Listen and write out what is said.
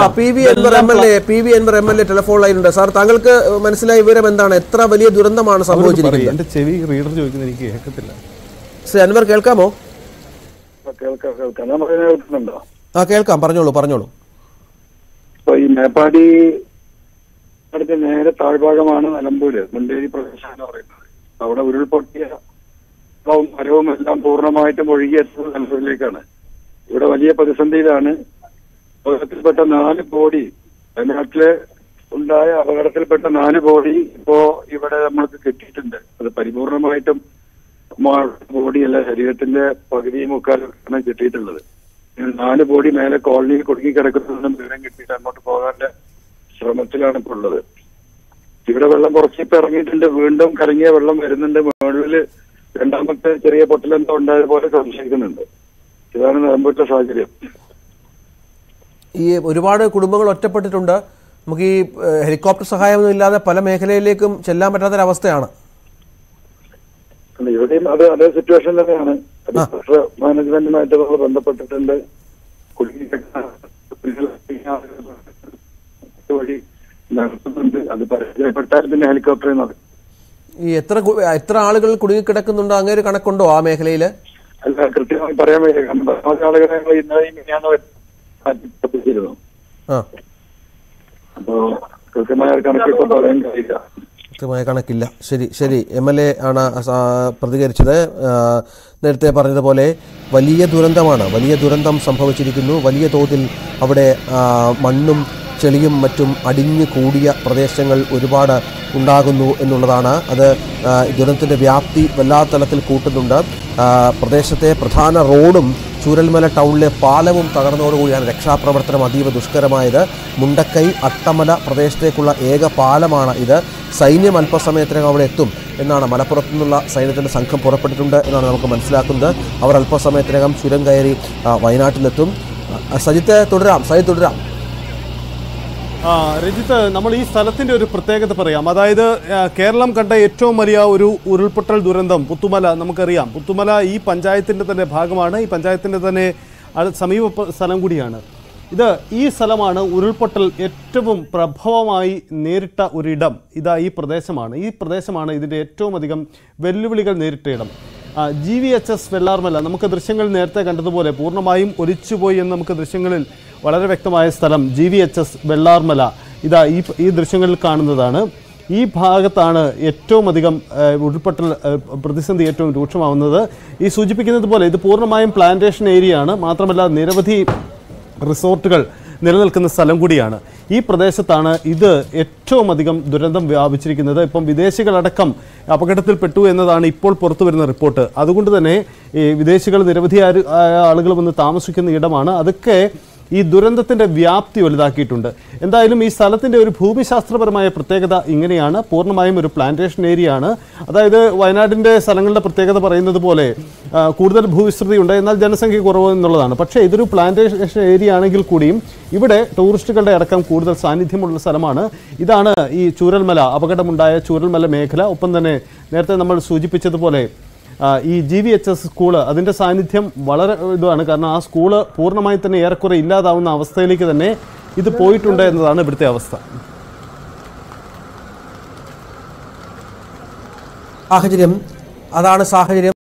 PV MLA telephone ലൈനുണ്ട്. Sir, താങ്കൾക്ക് മനസ്സിലായ വിവരം എന്താണ്? എത്ര വലിയ ദുരന്തമാണ് സംഭവിച്ചിരിക്കുന്നത്? എന്റെ ചെവി റീഡർ ചോദിക്കുന്നത് എനിക്ക് കേൾക്കത്തില്ല. ശ്രീ അൻവർ, കേൾക്കാമോ? കേൾക്കാം, പറഞ്ഞോളൂ. ഈ മേപ്പാടി അടുത്ത് നേരെ താഴ്ഭാഗമാണ് നിലമ്പൂര് മുണ്ടേരി പ്രദേശം എന്ന് പറയുന്നത്. അവിടെ ഉരുൾപൊട്ടിയ മരവും എല്ലാം പൂർണ്ണമായിട്ടും ഒഴുകിയെത്തുന്നത് നിലമ്പൂരിലേക്കാണ്. ഇവിടെ വലിയ പ്രതിസന്ധിയിലാണ്. അപകടത്തിൽപ്പെട്ട 4 ബോഡി, വയനാട്ടില് ഉണ്ടായ അപകടത്തിൽപ്പെട്ട 4 ബോഡി ഇപ്പോ ഇവിടെ നമ്മൾക്ക് കിട്ടിയിട്ടുണ്ട്. അത് പരിപൂർണമായിട്ടും ബോഡിയല്ല, ശരീരത്തിന്റെ പകുതിയും മുക്കാലും കിട്ടിയിട്ടുള്ളത്. 4 ബോഡി മേലെ കോളനിയിൽ കുടുങ്ങി കിടക്കുന്നതും വിവരം കിട്ടിയിട്ട് അങ്ങോട്ട് പോകാനുള്ള ശ്രമത്തിലാണ് ഇപ്പോൾ ഉള്ളത്. ഇവിടെ വെള്ളം കുറച്ചിപ്പോ ഇറങ്ങിയിട്ടുണ്ട്. വീണ്ടും കലങ്ങിയ വെള്ളം വരുന്നുണ്ട്. മുകളില് രണ്ടാമത്തെ ചെറിയ പൊട്ടലെന്തോ ഉണ്ടായതുപോലെ സംശയിക്കുന്നുണ്ട്. ഇതാണ് നിലമ്പൂരിലെ സാഹചര്യം. ഈ ഒരുപാട് കുടുംബങ്ങൾ ഒറ്റപ്പെട്ടിട്ടുണ്ട്. നമുക്ക് ഈ ഹെലികോപ്റ്റർ സഹായമൊന്നും ഇല്ലാതെ പല മേഖലയിലേക്കും ചെല്ലാൻ പറ്റാത്തൊരവസ്ഥയാണ്. ഇവിടെയും അതേ സിറ്റുവേഷൻ തന്നെയാണ്. മാനേജ്മെന്റുമായിട്ട് നമ്മൾ ബന്ധപ്പെട്ടിട്ടുണ്ട്. വഴി നടത്തുന്നുണ്ട്. അത് പരിചയപ്പെട്ടാൽ പിന്നെ ഹെലികോപ്റ്ററിൽ നടക്കും. ഈ എത്ര ആളുകൾ കുടുങ്ങിക്കിടക്കുന്നുണ്ടോ? അങ്ങനെ ഒരു കണക്കുണ്ടോ ആ മേഖലയില്? അല്ല, കൃത്യമായി പറയാൻ വയ്യ. ആളുകളെ ഇന്നലെയും മിനിഞ്ഞാന്നിരുന്നു. അപ്പോ കൃത്യമായ കണക്കിപ്പോ പറയാൻ കഴിയില്ല. കൃത്യമായ കണക്കില്ല. ശരി. MLA ആണ് പ്രതികരിച്ചത്. നേരത്തെ പറഞ്ഞതുപോലെ വലിയ ദുരന്തമാണ്. വലിയ ദുരന്തം സംഭവിച്ചിരിക്കുന്നു. വലിയ തോതിൽ അവിടെ മണ്ണും ചെളിയും മറ്റും അടിഞ്ഞു കൂടിയ പ്രദേശങ്ങൾ ഒരുപാട് ഉണ്ടാകുന്നു എന്നുള്ളതാണ്. അത് ദുരന്തത്തിൻ്റെ വ്യാപ്തി വല്ലാത്ത തലത്തിൽ കൂട്ടുന്നുണ്ട്. പ്രദേശത്തെ പ്രധാന റോഡും ചൂരൽമല ടൗണിലെ പാലവും തകർന്നതോടുകൂടിയാണ് രക്ഷാപ്രവർത്തനം അതീവ ദുഷ്കരമായത്. മുണ്ടക്കൈ അട്ടമല പ്രദേശത്തേക്കുള്ള ഏക പാലമാണ് ഇത്. സൈന്യം അല്പസമയത്തിനകം അവിടെ എത്തും എന്നാണ്, മലപ്പുറത്തു നിന്നുള്ള സൈന്യത്തിൻ്റെ സംഘം പുറപ്പെട്ടിട്ടുണ്ട് എന്നാണ് നമുക്ക് മനസ്സിലാക്കുന്നത്. അവർ അല്പസമയത്തിനകം ചുരം കയറി വയനാട്ടിലെത്തും. സജിത്ത് തുടരാം. രജിത്ത്, നമ്മൾ ഈ സ്ഥലത്തിൻ്റെ ഒരു പ്രത്യേകത പറയാം. അതായത് കേരളം കണ്ട ഏറ്റവും വലിയ ഒരു ഉരുൾപൊട്ടൽ ദുരന്തം പുത്തുമല നമുക്കറിയാം. പുത്തുമല ഈ പഞ്ചായത്തിൻ്റെ തന്നെ ഭാഗമാണ്. ഈ പഞ്ചായത്തിൻ്റെ തന്നെ സമീപ സ്ഥലം കൂടിയാണ്. ഈ സ്ഥലമാണ് ഉരുൾപൊട്ടൽ ഏറ്റവും പ്രഭവമായി നേരിട്ട ഒരിടം. ഈ പ്രദേശമാണ് ഇതിൻ്റെ ഏറ്റവും അധികം വെല്ലുവിളികൾ നേരിട്ട ഇടം. GVHS വെള്ളാർമല, നമുക്ക് ദൃശ്യങ്ങൾ നേരത്തെ കണ്ടതുപോലെ പൂർണ്ണമായും ഒലിച്ചുപോയി എന്ന് നമുക്ക് ദൃശ്യങ്ങളിൽ വളരെ വ്യക്തമായ സ്ഥലം GVHS വെള്ളാർമല ഈ ദൃശ്യങ്ങളിൽ കാണുന്നതാണ്. ഈ ഭാഗത്താണ് ഏറ്റവും അധികം ഉരുൾപൊട്ടൽ പ്രതിസന്ധി ഏറ്റവും രൂക്ഷമാവുന്നത്. ഈ സൂചിപ്പിക്കുന്നത് പോലെ ഇത് പൂർണ്ണമായും പ്ലാന്റേഷൻ ഏരിയയാണ്. മാത്രമല്ല നിരവധി റിസോർട്ടുകൾ നിലനിൽക്കുന്ന സ്ഥലം കൂടിയാണ്. ഈ പ്രദേശത്താണ് ഇത് ഏറ്റവും അധികം ദുരന്തം വ്യാപിച്ചിരിക്കുന്നത്. ഇപ്പം വിദേശികളടക്കം അപകടത്തിൽപ്പെട്ടു എന്നതാണ് ഇപ്പോൾ പുറത്തു വരുന്ന റിപ്പോർട്ട്. അതുകൊണ്ട് തന്നെ ഈ വിദേശികൾ നിരവധി ആളുകൾ വന്ന് താമസിക്കുന്ന ഇടമാണ്. അതൊക്കെ ഈ ദുരന്തത്തിൻ്റെ വ്യാപ്തി വലുതാക്കിയിട്ടുണ്ട്. എന്തായാലും ഈ സ്ഥലത്തിൻ്റെ ഒരു ഭൂമിശാസ്ത്രപരമായ പ്രത്യേകത ഇങ്ങനെയാണ്. പൂർണ്ണമായും ഒരു പ്ലാന്റേഷൻ ഏരിയയാണ്. അതായത് വയനാടിൻ്റെ സ്ഥലങ്ങളുടെ പ്രത്യേകത പറയുന്നത് പോലെ കൂടുതൽ ഭൂവിസ്തൃതി ഉണ്ട്, എന്നാൽ ജനസംഖ്യ കുറവ് എന്നുള്ളതാണ്. പക്ഷേ ഇതൊരു പ്ലാന്റേഷൻ ഏരിയ ആണെങ്കിൽ കൂടിയും ഇവിടെ ടൂറിസ്റ്റുകളുടെ അടക്കം കൂടുതൽ സാന്നിധ്യമുള്ള സ്ഥലമാണ്. ഇതാണ് ഈ ചൂരൽമല, അപകടമുണ്ടായ ചൂരൽമല മേഖല. ഒപ്പം തന്നെ നേരത്തെ നമ്മൾ സൂചിപ്പിച്ചതുപോലെ ഈ GVHS സ്കൂള്, അതിൻ്റെ സാന്നിധ്യം വളരെ ഇതാണ്. കാരണം ആ സ്കൂള് പൂർണ്ണമായി തന്നെ ഏറെക്കുറെ ഇല്ലാതാവുന്ന അവസ്ഥയിലേക്ക് തന്നെ ഇത് പോയിട്ടുണ്ട് എന്നതാണ് ഇവിടുത്തെ അവസ്ഥ. സാഹചര്യം